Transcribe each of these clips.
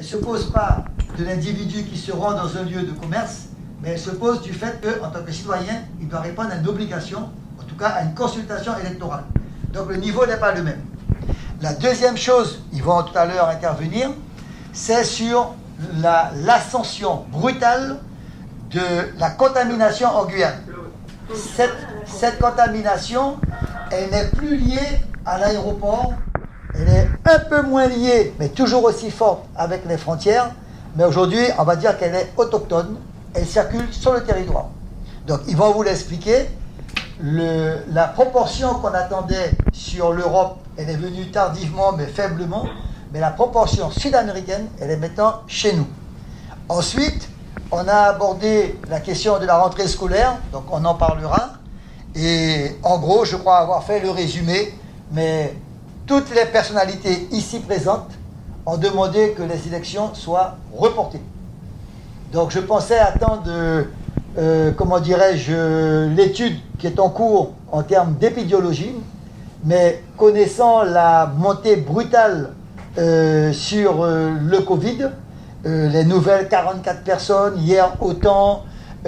ne se pose pas de l'individu qui se rend dans un lieu de commerce, mais elle se pose du fait qu'en tant que citoyen, il doit répondre à une obligation, en tout cas à une consultation électorale. Donc le niveau n'est pas le même. La deuxième chose, ils vont tout à l'heure intervenir, c'est sur l'ascension brutale de la contamination en Guyane. Cette contamination, elle n'est plus liée à l'aéroport, elle est un peu moins liée, mais toujours aussi forte avec les frontières, mais aujourd'hui, on va dire qu'elle est autochtone, elle circule sur le territoire. Donc, ils vont vous l'expliquer. La proportion qu'on attendait sur l'Europe, elle est venue tardivement, mais faiblement, mais la proportion sud-américaine, elle est maintenant chez nous. Ensuite, on a abordé la question de la rentrée scolaire, donc on en parlera. Et en gros, je crois avoir fait le résumé, mais toutes les personnalités ici présentes ont demandé que les élections soient reportées. Donc je pensais attendre, comment dirais-je, l'étude qui est en cours en termes d'épidémiologie, mais connaissant la montée brutale sur le Covid, les nouvelles 44 personnes, hier autant,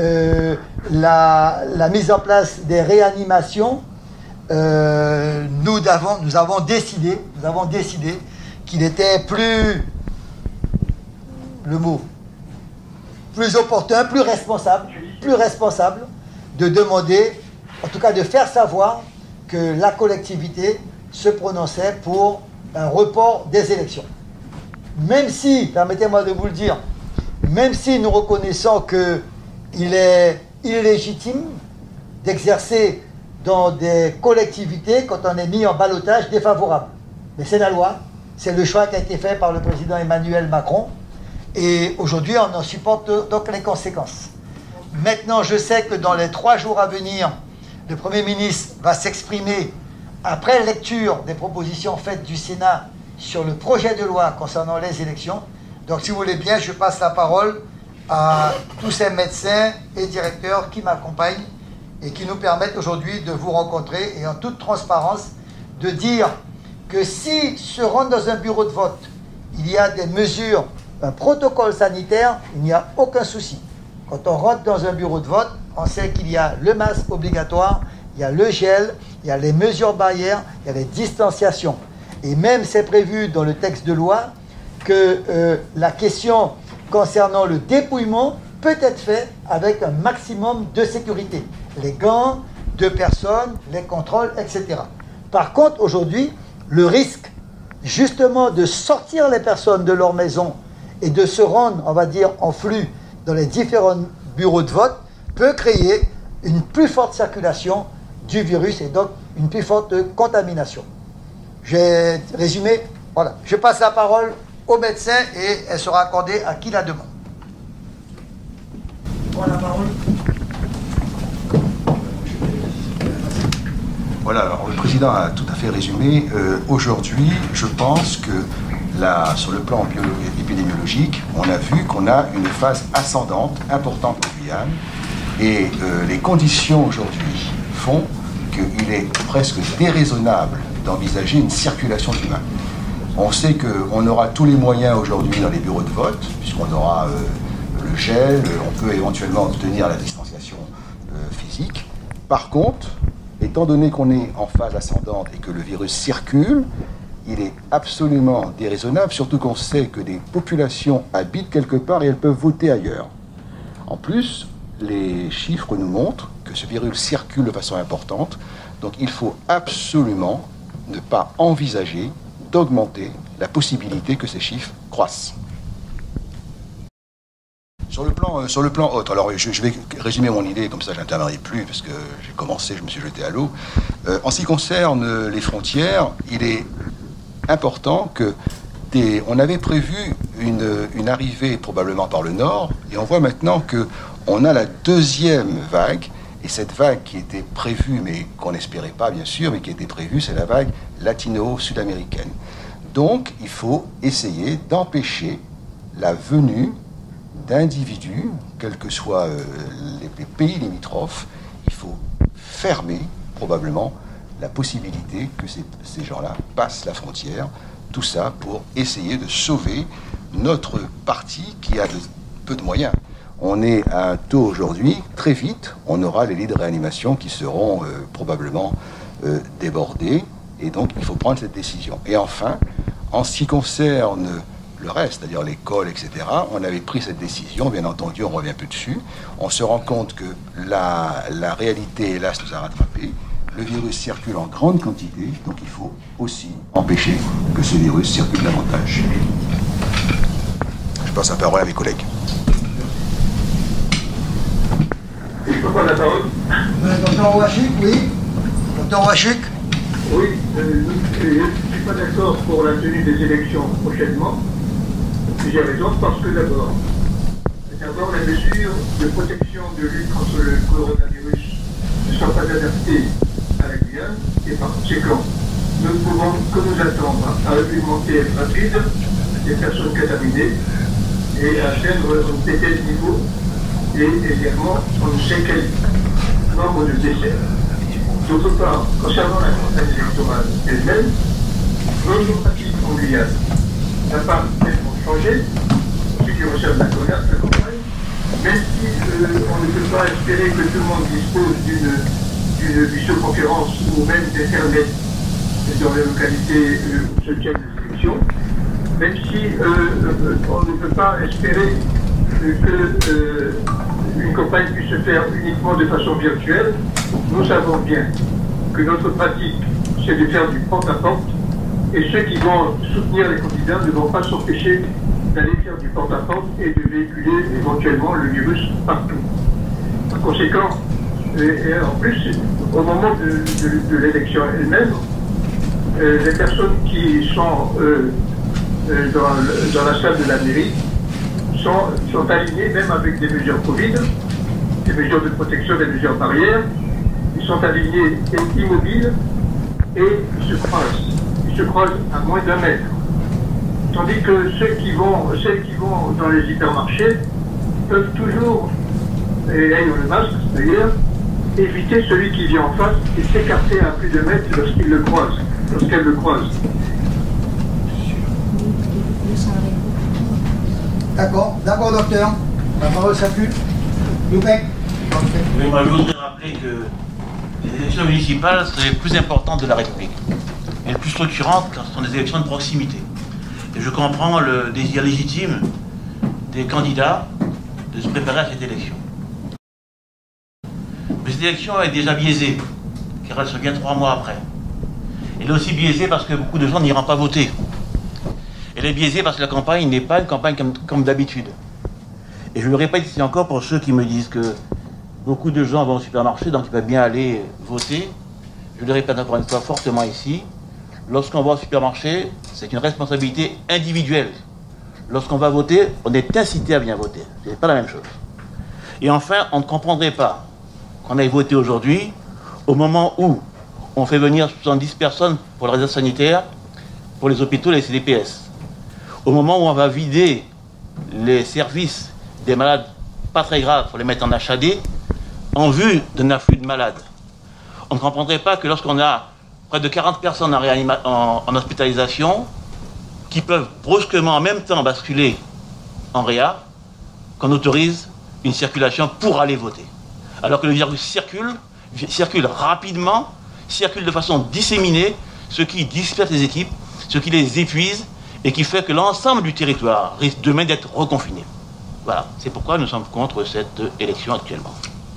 la mise en place des réanimations, nous avons décidé qu'il était plus opportun, plus responsable de demander, en tout cas de faire savoir que la collectivité se prononçait pour un report des élections. Même si, permettez-moi de vous le dire, même si nous reconnaissons qu'il est illégitime d'exercer dans des collectivités quand on est mis en ballotage défavorable. Mais c'est la loi, c'est le choix qui a été fait par le président Emmanuel Macron, et aujourd'hui on en supporte donc les conséquences. Maintenant, je sais que dans les 3 jours à venir, le Premier ministre va s'exprimer après lecture des propositions faites du Sénat sur le projet de loi concernant les élections. Donc si vous voulez bien, je passe la parole à tous ces médecins et directeurs qui m'accompagnent et qui nous permettent aujourd'hui de vous rencontrer et en toute transparence de dire que si se rendre dans un bureau de vote, il y a des mesures, un protocole sanitaire, il n'y a aucun souci. Quand on rentre dans un bureau de vote, on sait qu'il y a le masque obligatoire, il y a le gel, il y a les mesures barrières, il y a les distanciations. Et même c'est prévu dans le texte de loi que la question concernant le dépouillement peut être faite avec un maximum de sécurité. Les gants, 2 personnes, les contrôles, etc. Par contre, aujourd'hui, le risque justement de sortir les personnes de leur maison et de se rendre, on va dire, en flux dans les différents bureaux de vote peut créer une plus forte circulation du virus et donc une plus forte contamination. J'ai résumé, voilà. Je passe la parole au médecin et elle sera accordée à qui la demande. Voilà la parole. Voilà, alors le président a tout à fait résumé. Aujourd'hui, je pense que là, sur le plan épidémiologique, on a vu qu'on a une phase ascendante importante en Guyane et les conditions aujourd'hui font qu'il est presque déraisonnable d'envisager une circulation d'humains. On sait qu'on aura tous les moyens aujourd'hui dans les bureaux de vote, puisqu'on aura le gel, on peut éventuellement obtenir la distanciation physique. Par contre, étant donné qu'on est en phase ascendante et que le virus circule, il est absolument déraisonnable, surtout qu'on sait que des populations habitent quelque part et elles peuvent voter ailleurs. En plus, les chiffres nous montrent que ce virus circule de façon importante, donc il faut absolument ne pas envisager d'augmenter la possibilité que ces chiffres croissent. Sur le plan autre, alors je vais résumer mon idée, comme ça je n'interviendrai plus, parce que j'ai commencé, je me suis jeté à l'eau. En ce qui concerne les frontières, il est important que on avait prévu une arrivée probablement par le nord, et on voit maintenant qu'on a la 2e vague, et cette vague qui était prévue, mais qu'on n'espérait pas bien sûr, mais qui était prévue, c'est la vague latino-sud-américaine. Donc il faut essayer d'empêcher la venue d'individus, quels que soient les pays limitrophes. Il faut fermer probablement la possibilité que ces gens-là passent la frontière. Tout ça pour essayer de sauver notre parti qui a peu de moyens. On est à un taux aujourd'hui, très vite, on aura les lits de réanimation qui seront probablement débordés, et donc il faut prendre cette décision. Et enfin, en ce qui concerne le reste, c'est-à-dire l'école, etc., on avait pris cette décision, bien entendu, on ne revient plus dessus. On se rend compte que la réalité, hélas, nous a rattrapés. Le virus circule en grande quantité, donc il faut aussi empêcher que ce virus circule davantage. Je passe la parole à mes collègues. Je peux prendre la parole. Docteur Ouachuk, oui. Docteur Ouachuk. Oui, je ne suis pas d'accord pour la tenue des élections prochainement. Plusieurs raisons. Parce que d'abord, la mesure de protection de lutte contre le coronavirus ne sont pas adaptées à la Guyane, et par conséquent, nous ne pouvons que nous attendre à augmenter rapide des personnes contaminées et à atteindre un tel niveau, et également on ne sait quel nombre de décès. D'autre part, concernant la campagne électorale elle-même, notre pratique en Guyane n'a pas tellement changé, en ce qui concerne la campagne, même si on ne peut pas espérer que tout le monde dispose d'une visioconférence ou même d'Internet dans les localités où se tiennent les élections, même si on ne peut pas espérer qu'une campagne puisse se faire uniquement de façon virtuelle. Nous savons bien que notre pratique, c'est de faire du porte-à-porte, et ceux qui vont soutenir les candidats ne vont pas s'empêcher d'aller faire du porte-à-porte et de véhiculer éventuellement le virus partout. Par conséquent, et en plus, au moment de l'élection elle-même, les personnes qui sont dans la salle de la mairie sont alignées même avec des mesures Covid, des mesures de protection, des mesures barrières. Ils sont alignés et immobiles et ils se croisent. Ils se croisent à moins d'1 mètre. Tandis que celles qui vont dans les hypermarchés peuvent toujours, et ayant le masque d'ailleurs, éviter celui qui vient en face et s'écarter à plus de mètres lorsqu'elle le croise. D'accord, docteur. La parole s'accule. Loupec. Oui, moi je voudrais rappeler que les élections municipales sont les plus importantes de la République et les plus structurantes car ce sont des élections de proximité. Et je comprends le désir légitime des candidats de se préparer à cette élection. Mais cette élection est déjà biaisée, car elle se vient 3 mois après. Elle est aussi biaisée parce que beaucoup de gens n'iront pas voter. Elle est biaisée parce que la campagne n'est pas une campagne comme d'habitude. Et je le répète ici encore pour ceux qui me disent que beaucoup de gens vont au supermarché, donc ils peuvent bien aller voter. Je le répète encore une fois fortement ici. Lorsqu'on va au supermarché, c'est une responsabilité individuelle. Lorsqu'on va voter, on est incité à bien voter. Ce n'est pas la même chose. Et enfin, on ne comprendrait pas qu'on aille voter aujourd'hui, au moment où on fait venir 70 personnes pour la réserve sanitaire, pour les hôpitaux et les CDPS. Au moment où on va vider les services des malades pas très graves pour les mettre en HAD, en vue d'un afflux de malades. On ne comprendrait pas que lorsqu'on a près de 40 personnes en hospitalisation, qui peuvent brusquement en même temps basculer en réa, qu'on autorise une circulation pour aller voter. Alors que le virus circule rapidement, circule de façon disséminée, ce qui disperse les équipes, ce qui les épuise et qui fait que l'ensemble du territoire risque demain d'être reconfiné. Voilà, c'est pourquoi nous sommes contre cette élection actuellement.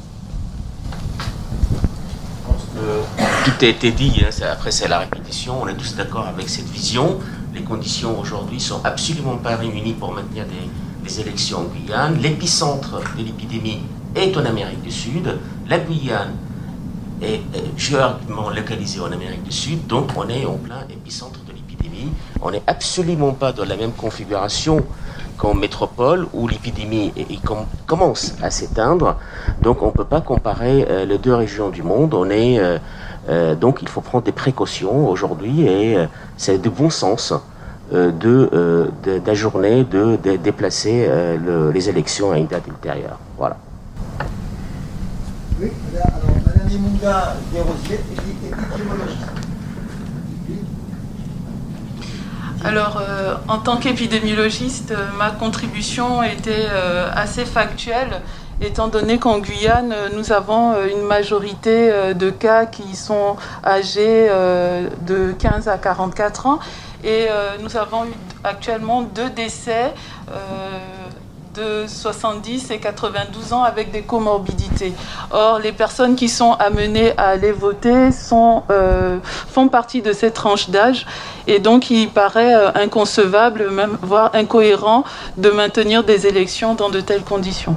Tout a été dit, hein, après c'est la répétition, on est tous d'accord avec cette vision. Les conditions aujourd'hui sont absolument pas réunies pour maintenir des élections en Guyane. L'épicentre de l'épidémie est en Amérique du Sud. La Guyane est géographiquement localisée en Amérique du Sud, donc on est en plein épicentre de l'épidémie. On n'est absolument pas dans la même configuration qu'en métropole où l'épidémie commence à s'éteindre. Donc on ne peut pas comparer les deux régions du monde. Donc il faut prendre des précautions aujourd'hui et c'est de bon sens d'ajourner, de déplacer les élections à une date ultérieure. Voilà. Oui, alors Madame Imunda Desrosiers, épistémologiste. Alors, en tant qu'épidémiologiste, ma contribution était assez factuelle, étant donné qu'en Guyane, nous avons une majorité de cas qui sont âgés de 15 à 44 ans. Et nous avons eu actuellement 2 décès de 70 et 92 ans avec des comorbidités. Or, les personnes qui sont amenées à aller voter font partie de cette tranche d'âge. Et donc, il paraît inconcevable, même voire incohérent, de maintenir des élections dans de telles conditions.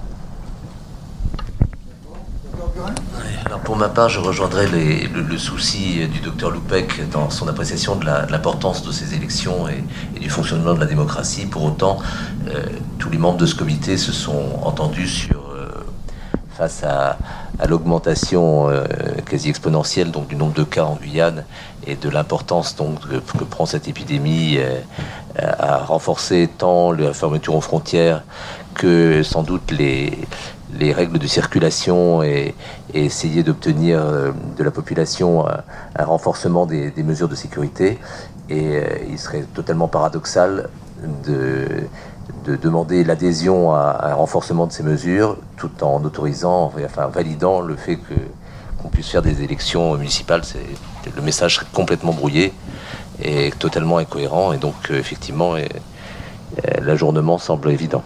Alors pour ma part, je rejoindrai le souci du docteur Loupec dans son appréciation de l'importance de ces élections et du fonctionnement de la démocratie. Pour autant, tous les membres de ce comité se sont entendus face à l'augmentation quasi exponentielle donc, du nombre de cas en Guyane et de l'importance donc que prend cette épidémie à renforcer tant la fermeture aux frontières que sans doute les règles de circulation et essayer d'obtenir de la population un renforcement des mesures de sécurité. Et il serait totalement paradoxal de demander l'adhésion à un renforcement de ces mesures tout en autorisant, enfin validant le fait qu'on puisse faire des élections municipales. Le message serait complètement brouillé et totalement incohérent. Et donc effectivement, l'ajournement semble évident.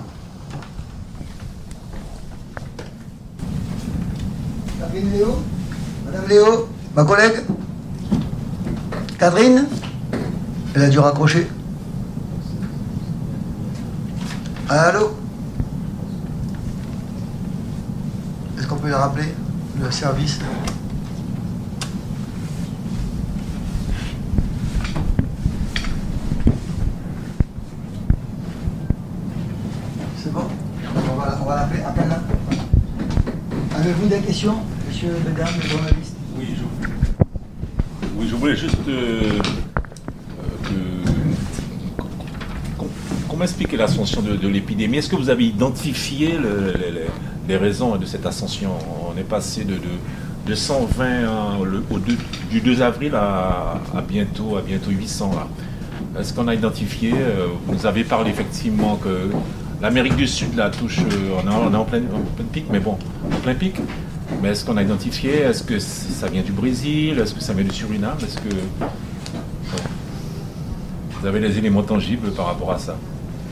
Léo, Madame Léo, ma collègue, Catherine, elle a dû raccrocher. Allô? Est-ce qu'on peut la rappeler, le service? C'est bon? On va l'appeler. Appelle-la. Avez-vous des questions? Monsieur, mesdames, les journalistes. Oui, je voulais juste qu'on m'explique l'ascension de l'épidémie. Est-ce que vous avez identifié les raisons de cette ascension? On est passé de 120 du 2 avril à bientôt 800. Là. Est-ce qu'on a identifié? Vous nous avez parlé effectivement que l'Amérique du Sud la touche, on est en plein pic, mais bon, en plein pic. Mais est-ce qu'on a identifié? Est-ce que ça vient du Brésil? Est-ce que ça vient du Suriname? Est-ce que vous avez des éléments tangibles par rapport à ça?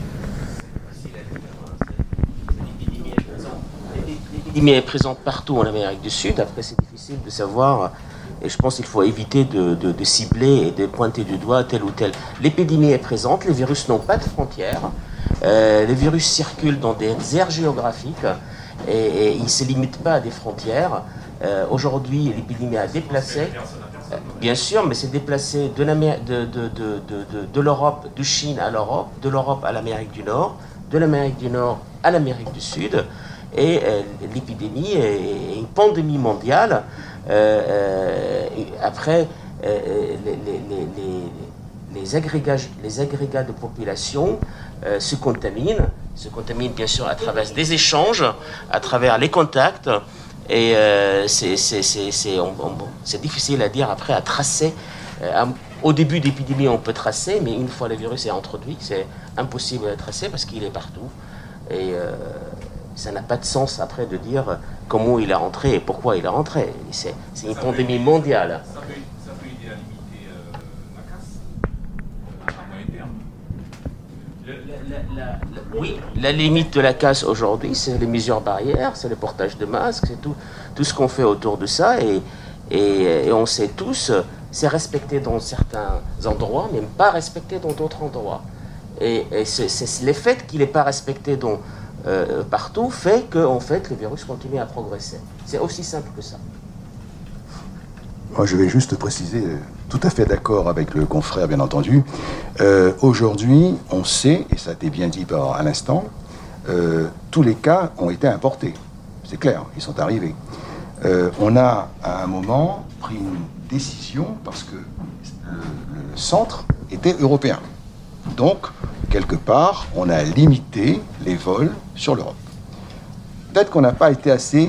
L'épidémie est présente partout en Amérique du Sud. Après, c'est difficile de savoir. Et je pense qu'il faut éviter de cibler et de pointer du doigt tel ou tel. L'épidémie est présente. Les virus n'ont pas de frontières. Les virus circulent dans des aires géographiques. Et il ne se limite pas à des frontières. Aujourd'hui, l'épidémie a déplacé, bien sûr, mais c'est déplacé de l'Europe, de Chine à l'Europe, de l'Europe à l'Amérique du Nord, de l'Amérique du Nord à l'Amérique du Sud. Et l'épidémie est une pandémie mondiale. Après, les agrégats de population se contaminent bien sûr à travers des échanges, à travers les contacts, et c'est difficile à dire après, à tracer. Au début d'épidémie, on peut tracer, mais une fois le virus est introduit, c'est impossible à tracer parce qu'il est partout. Et ça n'a pas de sens après de dire comment il est rentré et pourquoi il est rentré. C'est une pandémie mondiale. Ça peut aider à limiter la casse à moyen terme. Oui, la limite de la casse aujourd'hui, c'est les mesures barrières, c'est le portage de masques, c'est tout ce qu'on fait autour de ça. Et on sait tous, c'est respecté dans certains endroits, mais pas respecté dans d'autres endroits. Et c'est le fait qu'il n'est pas respecté partout fait que en fait, le virus continue à progresser. C'est aussi simple que ça. Moi, je vais juste préciser, tout à fait d'accord avec le confrère, bien entendu. Aujourd'hui, on sait, et ça a été bien dit à l'instant, tous les cas ont été importés. C'est clair, ils sont arrivés. On a, à un moment, pris une décision parce que le centre était européen. Donc, quelque part, on a limité les vols sur l'Europe. Peut-être qu'on n'a pas été assez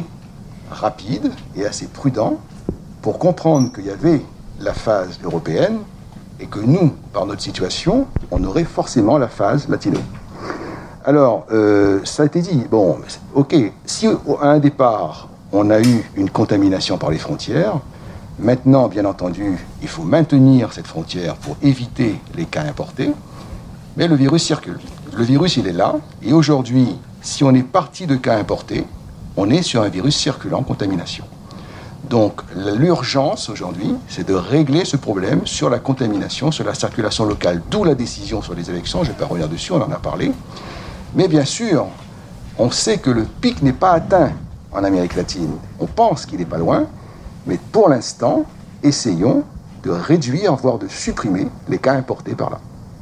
rapide et assez prudent pour comprendre qu'il y avait la phase européenne et que nous, par notre situation, on aurait forcément la phase latino. Alors, ça a été dit, bon, ok, si à un départ, on a eu une contamination par les frontières, maintenant, bien entendu, il faut maintenir cette frontière pour éviter les cas importés, mais le virus circule. Le virus, il est là, et aujourd'hui, si on est parti de cas importés, on est sur un virus circulant, contamination. Donc, l'urgence aujourd'hui, c'est de régler ce problème sur la contamination, sur la circulation locale, d'où la décision sur les élections. Je ne vais pas revenir dessus, on en a parlé. Mais bien sûr, on sait que le pic n'est pas atteint en Amérique latine. On pense qu'il n'est pas loin, mais pour l'instant, essayons de réduire, voire de supprimer les cas importés par là.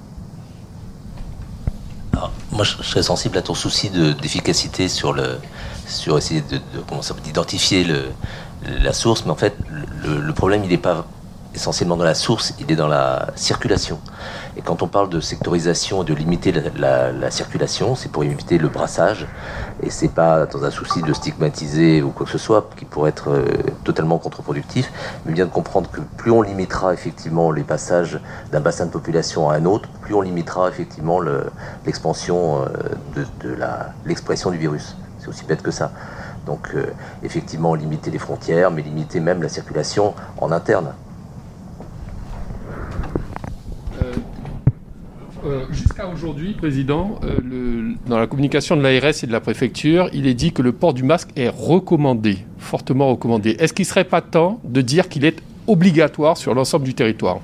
Alors, moi, je serais sensible à ton souci d'efficacité sur essayer d'identifier la source, mais en fait, le problème, il n'est pas essentiellement dans la source, il est dans la circulation. Et quand on parle de sectorisation et de limiter la circulation, c'est pour éviter le brassage, et c'est pas dans un souci de stigmatiser ou quoi que ce soit, qui pourrait être totalement contre-productif, mais bien de comprendre que plus on limitera effectivement les passages d'un bassin de population à un autre, plus on limitera effectivement l'expansion de l'expression du virus. C'est aussi bête que ça. Donc effectivement, limiter les frontières, mais limiter même la circulation en interne. Jusqu'à aujourd'hui, Président, dans la communication de l'ARS et de la préfecture, il est dit que le port du masque est recommandé, fortement recommandé. Est-ce qu'il ne serait pas temps de dire qu'il est obligatoire sur l'ensemble du territoire?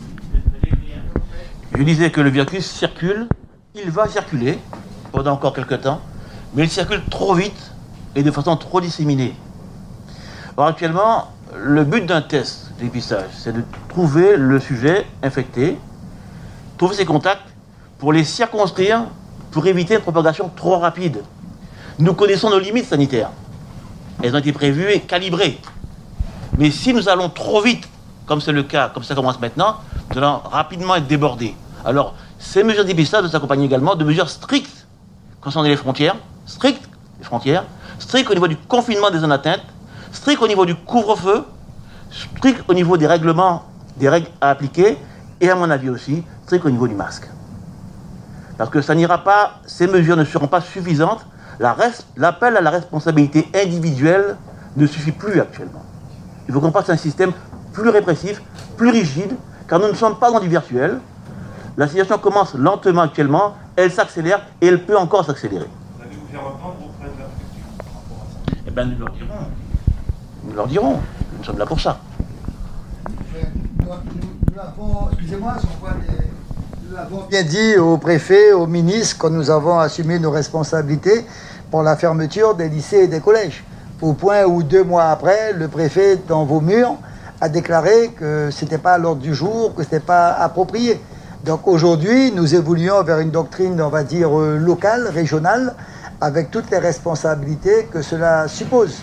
Je disais que le virus circule, il va circuler pendant encore quelques temps, mais il circule trop vite et de façon trop disséminée. Alors actuellement, le but d'un test de dépistage, c'est de trouver le sujet infecté, trouver ses contacts, pour les circonscrire, pour éviter une propagation trop rapide. Nous connaissons nos limites sanitaires. Elles ont été prévues et calibrées. Mais si nous allons trop vite, comme c'est le cas, comme ça commence maintenant, nous allons rapidement être débordés. Alors, ces mesures de dépistage doivent s'accompagner également de mesures strictes concernant les frontières, strictes au niveau du confinement des zones atteintes, strictes au niveau du couvre-feu, strictes au niveau des règlements, des règles à appliquer, et à mon avis aussi, strictes au niveau du masque. Parce que ça n'ira pas, ces mesures ne seront pas suffisantes. L'appel à la responsabilité individuelle ne suffit plus actuellement. Il faut qu'on passe à un système plus répressif, plus rigide, car nous ne sommes pas dans du virtuel. La situation commence lentement actuellement, elle s'accélère et elle peut encore s'accélérer. Vous allez vous faire entendre auprès de la préfecture par rapport à ça? Eh bien, nous leur dirons. Nous sommes là pour ça. Nous l'avons, excusez-moi, nous l'avons bien dit au préfet, au ministre, quand nous avons assumé nos responsabilités pour la fermeture des lycées et des collèges. Au point où 2 mois après, le préfet, dans vos murs, a déclaré que ce n'était pas à l'ordre du jour, que ce n'était pas approprié. Donc aujourd'hui, nous évoluons vers une doctrine, on va dire, locale, régionale, avec toutes les responsabilités que cela suppose.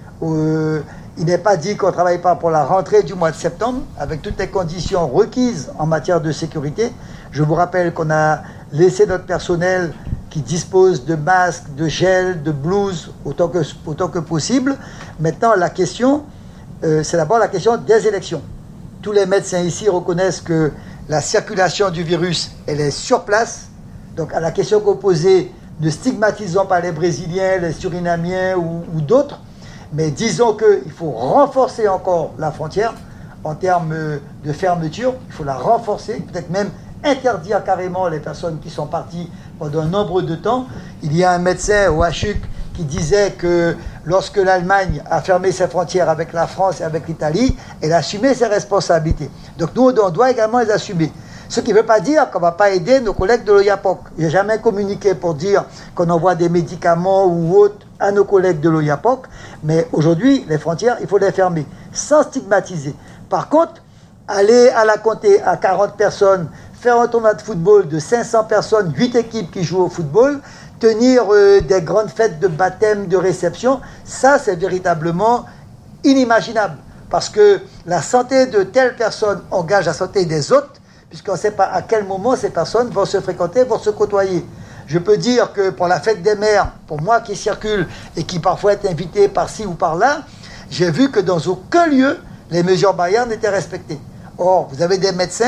Il n'est pas dit qu'on ne travaille pas pour la rentrée du mois de septembre, avec toutes les conditions requises en matière de sécurité. Je vous rappelle qu'on a laissé notre personnel qui dispose de masques, de gel, de blouses, autant que possible. Maintenant, la question, c'est d'abord la question des élections. Tous les médecins ici reconnaissent que la circulation du virus, elle est sur place. Donc, à la question que vous posez, ne stigmatisons pas les Brésiliens, les Surinamiens ou d'autres, mais disons qu'il faut renforcer encore la frontière en termes de fermeture. Il faut la renforcer, peut-être même interdire carrément les personnes qui sont parties pendant un nombre de temps. Il y a un médecin au HUC qui disait que lorsque l'Allemagne a fermé ses frontières avec la France et avec l'Italie, elle a assumé ses responsabilités. Donc nous, on doit également les assumer. Ce qui ne veut pas dire qu'on ne va pas aider nos collègues de l'OIAPOC. Je n'ai jamais communiqué pour dire qu'on envoie des médicaments ou autres à nos collègues de l'OIAPOC, mais aujourd'hui, les frontières, il faut les fermer, sans stigmatiser. Par contre, aller à la compter à 40 personnes, faire un tournoi de football de 500 personnes, 8 équipes qui jouent au football, tenir des grandes fêtes de baptême, de réception, ça c'est véritablement inimaginable. Parce que la santé de telle personne engage la santé des autres, puisqu'on ne sait pas à quel moment ces personnes vont se fréquenter, vont se côtoyer. Je peux dire que pour la fête des mères, pour moi qui circule et qui parfois est invité par-ci ou par-là, j'ai vu que dans aucun lieu, les mesures barrières n'étaient respectées. Or, vous avez des médecins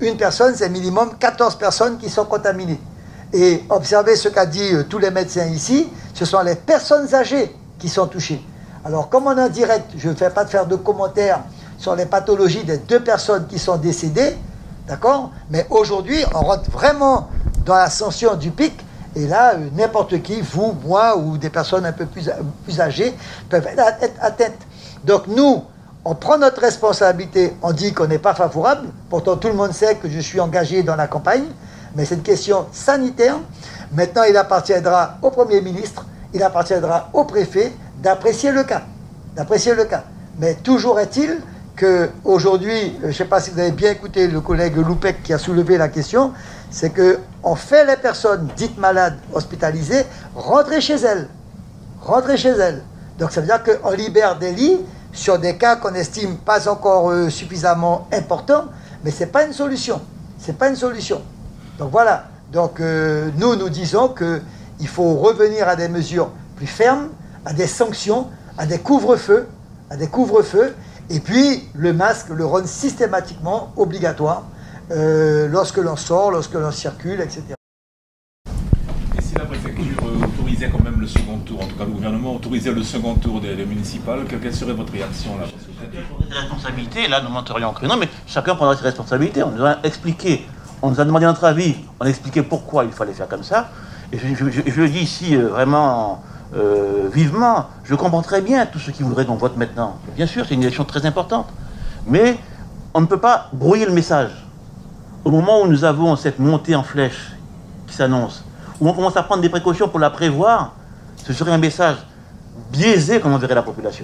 une personne, c'est minimum 14 personnes qui sont contaminées. Et observez ce qu'a dit tous les médecins ici, ce sont les personnes âgées qui sont touchées. Alors, comme on est en direct, je ne vais pas faire de commentaires sur les pathologies des 2 personnes qui sont décédées, d'accord? Mais aujourd'hui, on rentre vraiment dans l'ascension du pic, et là, n'importe qui, vous, moi, ou des personnes un peu plus âgées, peuvent être atteintes. Donc nous, on prend notre responsabilité, on dit qu'on n'est pas favorable, pourtant tout le monde sait que je suis engagé dans la campagne, mais c'est une question sanitaire. Maintenant, il appartiendra au Premier ministre, il appartiendra au préfet d'apprécier le cas. Mais toujours est-il qu'aujourd'hui, je ne sais pas si vous avez bien écouté le collègue Loupec qui a soulevé la question, c'est qu'on fait les personnes dites malades, hospitalisées, rentrer chez elles. Donc ça veut dire qu'on libère des lits sur des cas qu'on estime pas encore suffisamment importants, mais ce n'est pas une solution. Donc voilà. Donc nous disons qu'il faut revenir à des mesures plus fermes, à des sanctions, à des couvre-feux, et puis le masque le rendre systématiquement obligatoire lorsque l'on sort, lorsque l'on circule, etc. Et si la préfecture autorisait quand même le second tour, en tout cas le gouvernement autorisait le second tour des municipales, quelle serait votre réaction là? Des responsabilités, là nous monterions que non, mais chacun prendra ses responsabilités. On nous a expliqué, on nous a demandé notre avis, on a expliqué pourquoi il fallait faire comme ça. Et je le dis ici vraiment vivement, je comprends très bien tous ceux qui voudraient qu'on vote maintenant. Bien sûr, c'est une élection très importante. Mais on ne peut pas brouiller le message. Au moment où nous avons cette montée en flèche qui s'annonce, où on commence à prendre des précautions pour la prévoir, ce serait un message biaisé qu'on enverrait la population.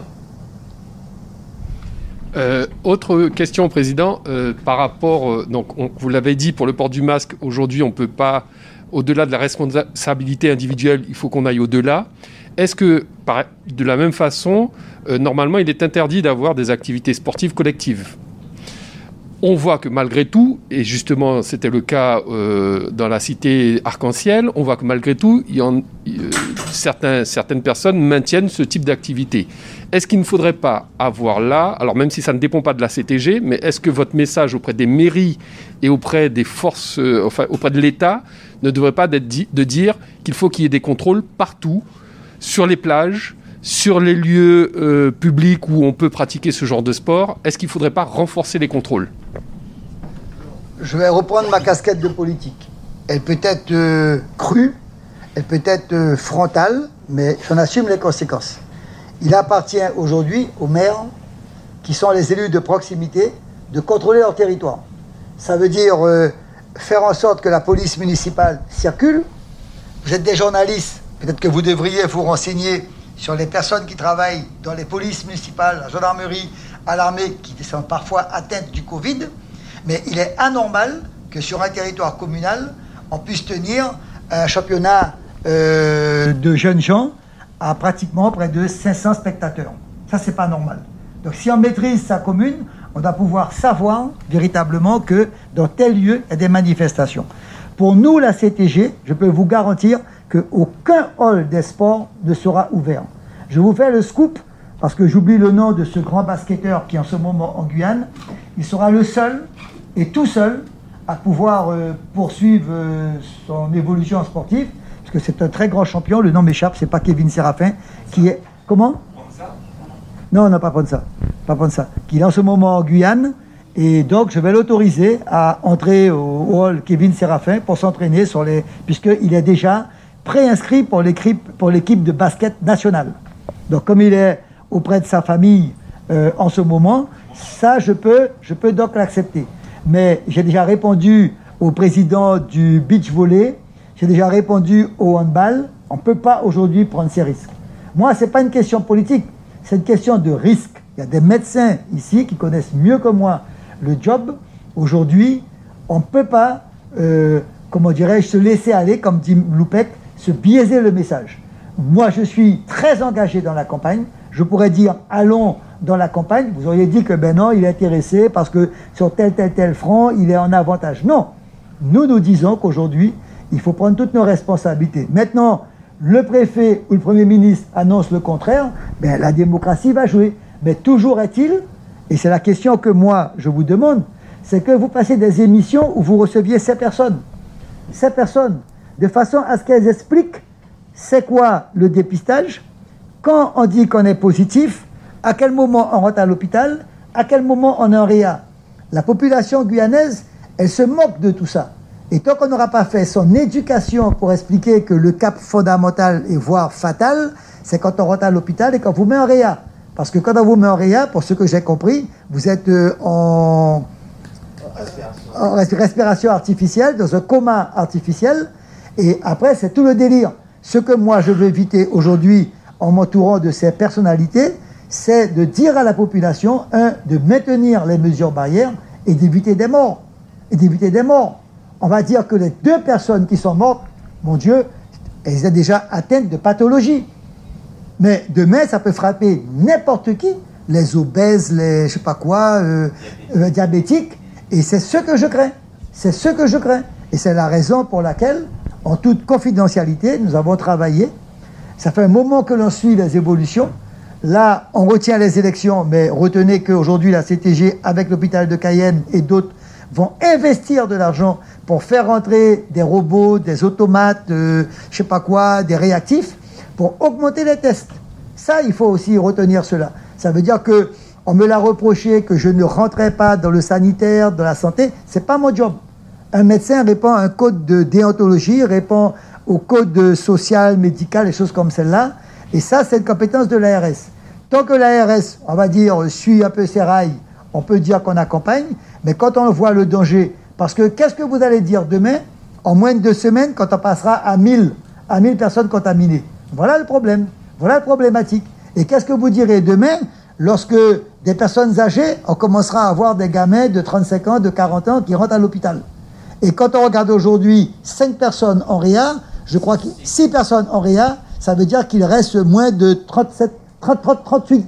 Autre question, Président, par rapport, donc vous l'avez dit, pour le port du masque, aujourd'hui on ne peut pas, au-delà de la responsabilité individuelle, il faut qu'on aille au-delà. Est-ce que, de la même façon, normalement il est interdit d'avoir des activités sportives collectives? On voit que malgré tout, et justement c'était le cas dans la cité Arc-en-Ciel, on voit que malgré tout, certaines personnes maintiennent ce type d'activité. Est-ce qu'il ne faudrait pas avoir là, alors même si ça ne dépend pas de la CTG, mais est-ce que votre message auprès des mairies et auprès des forces, auprès de l'État, ne devrait pas être de dire qu'il faut qu'il y ait des contrôles partout, sur les plages, sur les lieux publics où on peut pratiquer ce genre de sport? Est-ce qu'il ne faudrait pas renforcer les contrôles? Je vais reprendre ma casquette de politique. Elle peut être crue, elle peut être frontale, mais j'en assume les conséquences. Il appartient aujourd'hui aux maires, qui sont les élus de proximité, de contrôler leur territoire. Ça veut dire faire en sorte que la police municipale circule. Vous êtes des journalistes, peut-être que vous devriez vous renseigner sur les personnes qui travaillent dans les polices municipales, la gendarmerie, à l'armée, qui sont parfois atteintes du Covid. Mais il est anormal que sur un territoire communal, on puisse tenir un championnat de jeunes gens à pratiquement près de 500 spectateurs. Ça, c'est pas normal. Donc si on maîtrise sa commune, on doit pouvoir savoir véritablement que dans tel lieu, il y a des manifestations. Pour nous, la CTG, je peux vous garantir qu'aucun hall des sports ne sera ouvert. Je vous fais le scoop, parce que j'oublie le nom de ce grand basketteur qui est en ce moment en Guyane. Il sera le seul, et tout seul, à pouvoir poursuivre son évolution sportive, parce que c'est un très grand champion, le nom m'échappe, c'est pas Kevin Séraphin, qui est... Comment? Non, pas Ponsa. Qui est en ce moment en Guyane, et donc je vais l'autoriser à entrer au hall Kevin Séraphin pour s'entraîner sur les... puisqu'il est déjà préinscrit pour l'équipe de basket nationale. Donc comme il est auprès de sa famille en ce moment, ça je peux donc l'accepter. Mais j'ai déjà répondu au président du beach volley, j'ai déjà répondu au handball, on ne peut pas aujourd'hui prendre ces risques. Moi, ce n'est pas une question politique, c'est une question de risque. Il y a des médecins ici qui connaissent mieux que moi le job. Aujourd'hui, on ne peut pas, se laisser aller, comme dit Loupec, se biaiser le message. Moi, je suis très engagé dans la campagne. Je pourrais dire, allons dans la campagne. Vous auriez dit que, non, il est intéressé parce que sur tel front, il est en avantage. Non. Nous disons qu'aujourd'hui, il faut prendre toutes nos responsabilités. Maintenant, le préfet ou le Premier ministre annonce le contraire, la démocratie va jouer. Mais toujours est-il, et c'est la question que moi, je vous demande, c'est que vous passez des émissions où vous receviez ces personnes, de façon à ce qu'elles expliquent c'est quoi le dépistage, quand on dit qu'on est positif, à quel moment on rentre à l'hôpital, à quel moment on est en réa. La population guyanaise, elle se moque de tout ça. Et tant qu'on n'aura pas fait son éducation pour expliquer que le cap fondamental et voire fatal, c'est quand on rentre à l'hôpital et qu'on vous met en réa. Parce que quand on vous met en réa, pour ce que j'ai compris, vous êtes en respiration artificielle, dans un coma artificiel, et après c'est tout le délire. Ce que moi je veux éviter aujourd'hui en m'entourant de ces personnalités, c'est de dire à la population, de maintenir les mesures barrières et d'éviter des morts. On va dire que les 2 personnes qui sont mortes, mon Dieu, elles sont déjà atteintes de pathologie. Mais demain, ça peut frapper n'importe qui, les obèses, les je sais pas quoi, diabétiques, et c'est ce que je crains. Et c'est la raison pour laquelle, en toute confidentialité, nous avons travaillé. Ça fait un moment que l'on suit les évolutions. Là, on retient les élections, mais retenez qu'aujourd'hui, la CTG, avec l'hôpital de Cayenne et d'autres, vont investir de l'argent pour faire rentrer des robots, des automates, je sais pas quoi, des réactifs, pour augmenter les tests. Ça, il faut aussi retenir cela. Ça veut dire que on me l'a reproché que je ne rentrais pas dans le sanitaire, dans la santé. C'est pas mon job. Un médecin répond à un code de déontologie, répond au code social, médical, des choses comme celle-là. Et ça, c'est une compétence de l'ARS. Tant que l'ARS, on va dire, suit un peu ses rails, on peut dire qu'on accompagne, mais quand on voit le danger, parce que qu'est-ce que vous allez dire demain, en moins de 2 semaines, quand on passera à 1000 personnes contaminées? Voilà le problème, voilà la problématique. Et qu'est-ce que vous direz demain, lorsque des personnes âgées, on commencera à avoir des gamins de 35 ans, de 40 ans qui rentrent à l'hôpital. Et quand on regarde aujourd'hui 5 personnes en réa, je crois que 6 personnes en réa, ça veut dire qu'il reste moins de 38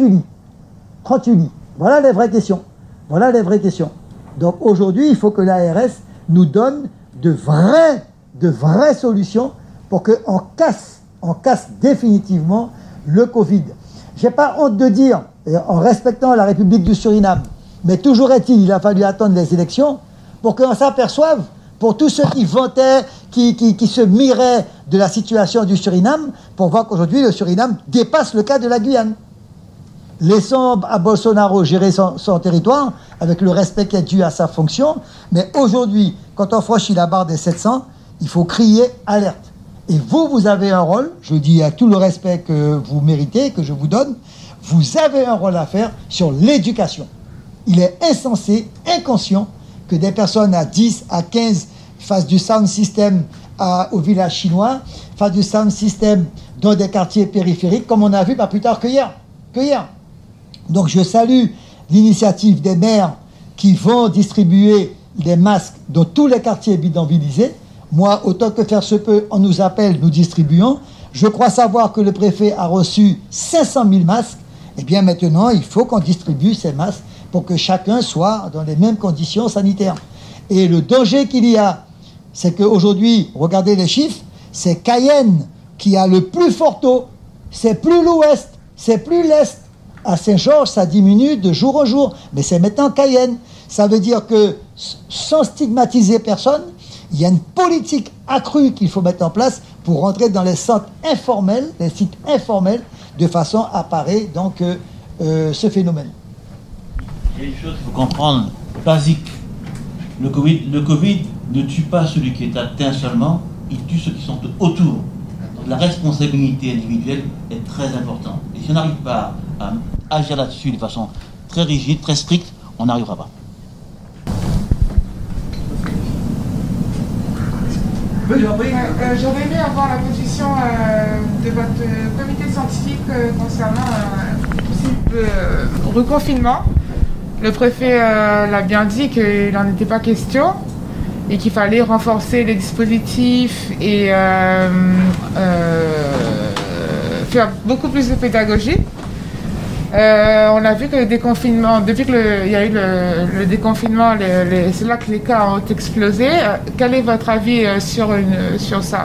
lits. Voilà les vraies questions. Donc aujourd'hui, il faut que l'ARS nous donne de vraies solutions pour qu'on casse définitivement le Covid. J'ai pas honte de dire, en respectant la République du Suriname, mais toujours est-il, il a fallu attendre les élections pour qu'on s'aperçoive, pour tous ceux qui vantaient, qui se miraient de la situation du Suriname, pour voir qu'aujourd'hui le Suriname dépasse le cas de la Guyane. Laissons à Bolsonaro gérer son territoire avec le respect qui est dû à sa fonction, mais aujourd'hui, quand on franchit la barre des 700, il faut crier alerte. Et vous avez un rôle, je dis à tout le respect que vous méritez, que je vous donne, vous avez un rôle à faire sur l'éducation. Il est insensé, inconscient, que des personnes à 10, à 15 fassent du sound system au village chinois, fassent du sound system dans des quartiers périphériques, comme on a vu pas plus tard que hier. Donc je salue l'initiative des maires qui vont distribuer des masques dans tous les quartiers bidonvillisés. Moi, autant que faire se peut, on nous appelle, nous distribuons. Je crois savoir que le préfet a reçu 500 000 masques. Eh bien maintenant, il faut qu'on distribue ces masques pour que chacun soit dans les mêmes conditions sanitaires. Et le danger qu'il y a, c'est qu'aujourd'hui, regardez les chiffres, c'est Cayenne qui a le plus fort taux. C'est plus l'ouest, c'est plus l'est. À Saint-Georges, ça diminue de jour en jour. Mais c'est maintenant Cayenne. Ça veut dire que, sans stigmatiser personne, il y a une politique accrue qu'il faut mettre en place pour rentrer dans les centres informels, les sites informels, de façon à parer donc ce phénomène. Il y a une chose qu'il faut comprendre, basique. Le Covid ne tue pas celui qui est atteint seulement, il tue ceux qui sont autour. Donc la responsabilité individuelle est très importante. Et si on n'arrive pas à agir là-dessus de façon très rigide, très stricte, on n'arrivera pas. J'aurais aimé avoir la position de votre comité scientifique concernant un possible reconfinement. Le préfet l'a bien dit qu'il n'en était pas question et qu'il fallait renforcer les dispositifs et faire beaucoup plus de pédagogie. On a vu que le déconfinement, depuis qu'il y a eu le déconfinement, c'est là que les cas ont explosé. Quel est votre avis sur ça?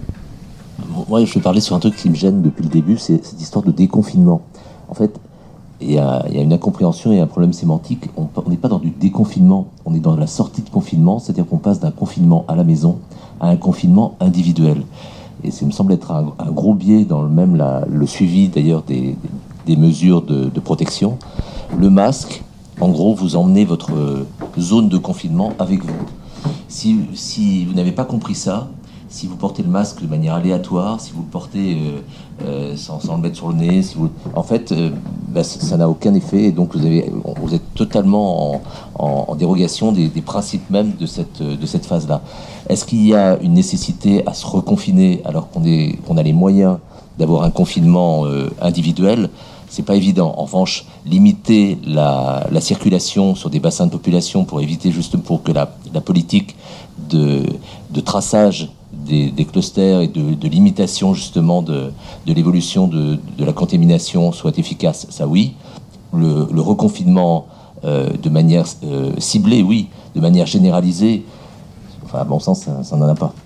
Moi, je vais parler sur un truc qui me gêne depuis le début, c'est cette histoire de déconfinement. En fait, il y a une incompréhension et un problème sémantique. On n'est pas dans du déconfinement, on est dans la sortie de confinement, c'est-à-dire qu'on passe d'un confinement à la maison à un confinement individuel. Et ça me semble être un gros biais dans le suivi d'ailleurs des mesures de protection. Le masque, en gros, vous emmenez votre zone de confinement avec vous. Si vous n'avez pas compris ça, si vous portez le masque de manière aléatoire, si vous le portez sans le mettre sur le nez, en fait, ça n'a aucun effet. Et donc vous êtes totalement en dérogation des principes même de cette phase-là. Est-ce qu'il y a une nécessité à se reconfiner alors qu'on a les moyens d'avoir un confinement individuel? C'est pas évident. En revanche, limiter la circulation sur des bassins de population pour éviter pour que la politique de traçage des clusters et de limitation justement de l'évolution de la contamination soit efficace, ça oui. Le reconfinement de manière ciblée, oui. De manière généralisée, enfin à bon sens, ça n'en a pas.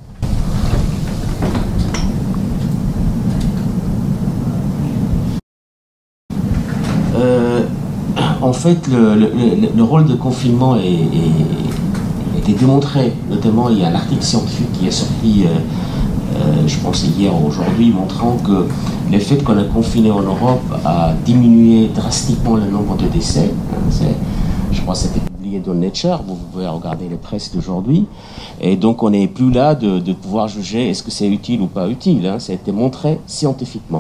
En fait, le rôle de confinement a été démontré. Notamment, il y a un article scientifique qui est sorti, je pense hier ou aujourd'hui, montrant que le fait qu'on a confiné en Europe a diminué drastiquement le nombre de décès. Je crois que c'était publié dans Nature, vous pouvez regarder les presses d'aujourd'hui. Et donc, on n'est plus là de pouvoir juger est-ce que c'est utile ou pas utile. Ça a été montré scientifiquement.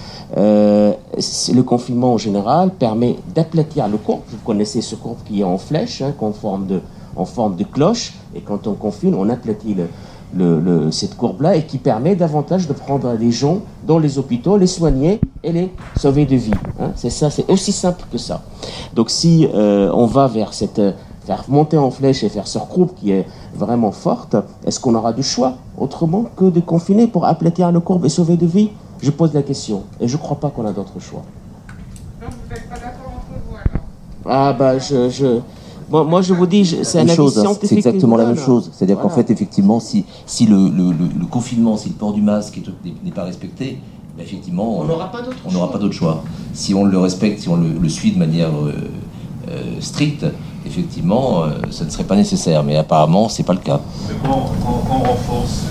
Le confinement en général permet d'aplatir le courbe. Vous connaissez ce courbe qui est en flèche, en forme de cloche, et quand on confine, on aplatit cette courbe-là, et qui permet davantage de prendre les gens dans les hôpitaux, les soigner et les sauver de vie. C'est ça, c'est aussi simple que ça. Donc si on va vers faire monter en flèche et faire cette courbe qui est vraiment forte, est-ce qu'on aura du choix autrement que de confiner pour aplatir le courbe et sauver de vie? Je pose la question, et je ne crois pas qu'on a d'autre choix. Donc vous n'êtes pas d'accord entre vous alors? Moi je vous dis, c'est un avis scientifique. C'est exactement la même chose. C'est-à-dire qu'en fait, effectivement, si le confinement, si le port du masque n'est pas respecté, effectivement, on n'aura pas d'autre choix. Si on le respecte, si on le suit de manière stricte, effectivement, ça ne serait pas nécessaire. Mais apparemment, ce n'est pas le cas. Mais quand on renforce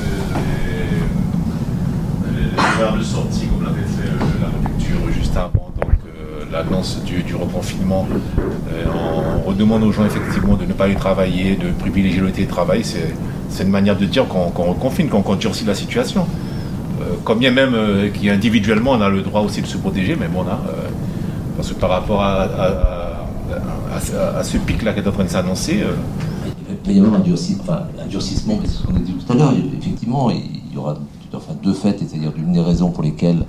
les horaires de sortie, comme l'avait fait la préfecture juste avant, donc l'annonce du reconfinement, on redemande aux gens effectivement de ne pas aller travailler, de privilégier le télétravail, c'est une manière de dire qu'on reconfine, qu'on durcit la situation. Quand bien même qu'individuellement on a le droit aussi de se protéger, mais bon là, parce que par rapport à ce pic-là qui est en train de s'annoncer... Il va y avoir un durcissement, c'est ce qu'on a dit tout à l'heure, effectivement, il y aura deux faits, c'est-à-dire l'une des raisons pour lesquelles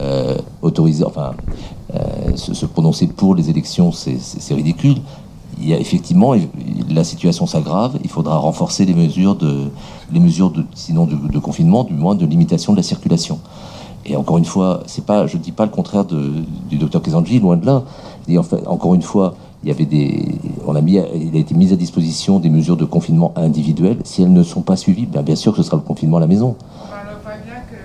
se prononcer pour les élections, c'est ridicule. Il y a effectivement, la situation s'aggrave, il faudra renforcer les mesures sinon de confinement, du moins de limitation de la circulation. Et encore une fois, je ne dis pas le contraire du docteur Kesanji, loin de là. Et en fait, encore une fois, il a été mis à disposition des mesures de confinement individuelles. Si elles ne sont pas suivies, bien sûr que ce sera le confinement à la maison. On voit bien que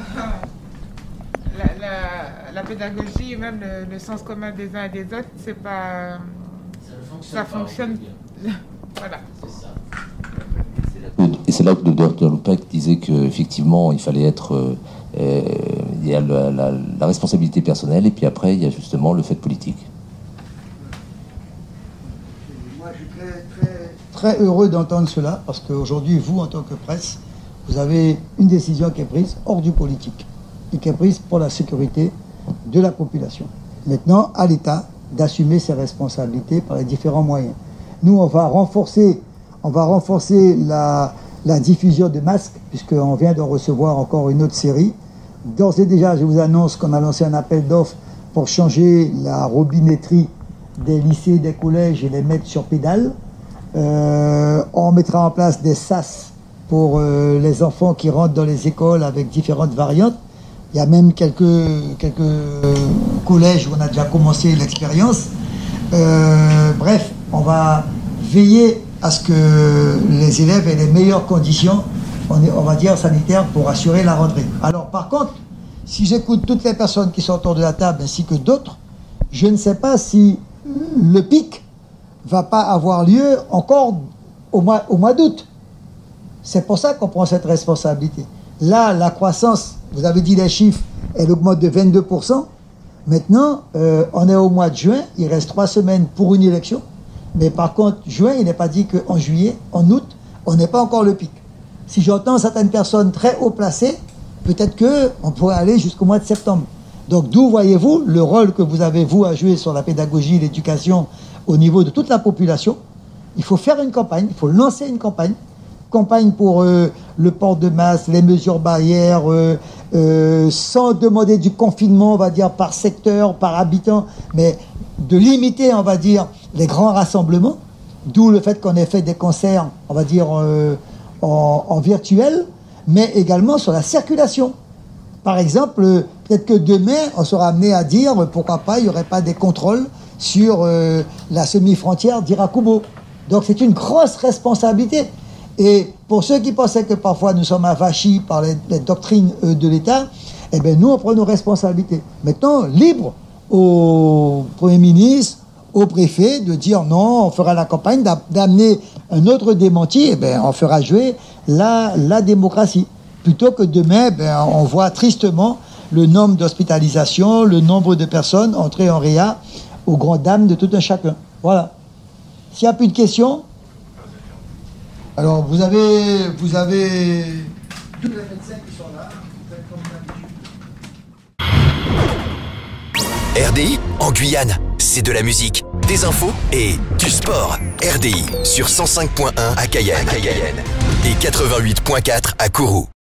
c'est pas la pédagogie, même le sens commun des uns et des autres, c'est pas... Ça fonctionne. Voilà. Et c'est là que le docteur Loupec disait qu'effectivement, il fallait être... il y a la responsabilité personnelle, et puis après, il y a justement le fait politique. Moi, je suis très heureux d'entendre cela, parce qu'aujourd'hui, vous, en tant que presse, vous avez une décision qui est prise hors du politique, et qui est prise pour la sécurité de la population. Maintenant, à l'État d'assumer ses responsabilités par les différents moyens. Nous, on va renforcer la diffusion de masques, puisqu'on vient de recevoir encore une autre série. D'ores et déjà, je vous annonce qu'on a lancé un appel d'offres pour changer la robinetterie des lycées, des collèges et les mettre sur pédale. On mettra en place des sas pour les enfants qui rentrent dans les écoles avec différentes variantes. Il y a même quelques collèges où on a déjà commencé l'expérience. Bref, on va veiller à ce que les élèves aient les meilleures conditions, on va dire, sanitaires pour assurer la rentrée. Alors, par contre, si j'écoute toutes les personnes qui sont autour de la table ainsi que d'autres, je ne sais pas si le pic va pas avoir lieu encore au mois d'août. C'est pour ça qu'on prend cette responsabilité. Là, la croissance, vous avez dit les chiffres, elle augmente de 22%. Maintenant, on est au mois de juin, il reste 3 semaines pour une élection. Mais par contre, juin, il n'est pas dit qu'en juillet, en août, on n'est pas encore le pic. Si j'entends certaines personnes très haut placées, peut-être qu'on pourrait aller jusqu'au mois de septembre. Donc d'où voyez-vous le rôle que vous avez, vous, à jouer sur la pédagogie, l'éducation, au niveau de toute la population. Il faut faire une campagne, il faut lancer une campagne. Campagne pour le port de masque, les mesures barrières, sans demander du confinement, on va dire, par secteur, par habitant, mais de limiter, on va dire, les grands rassemblements, d'où le fait qu'on ait fait des concerts, on va dire, en virtuel, mais également sur la circulation. Par exemple, peut-être que demain, on sera amené à dire, pourquoi pas, il n'y aurait pas des contrôles sur la semi-frontière d'Irakubo. Donc c'est une grosse responsabilité. Et pour ceux qui pensaient que parfois nous sommes avachis par les doctrines de l'État, eh bien nous, on prend nos responsabilités. Maintenant, libre au Premier ministre, au préfet, de dire non, on fera la campagne, d'amener un autre démenti, eh bien, on fera jouer la démocratie. Plutôt que demain, ben, on voit tristement le nombre d'hospitalisations, le nombre de personnes entrées en réa aux grandes dames de tout un chacun. Voilà. S'il n'y a plus de questions, alors vous avez tous les médecins qui sont là. RDI en Guyane, c'est de la musique, des infos et du sport. RDI sur 105.1 à Cayenne et 88.4 à Kourou.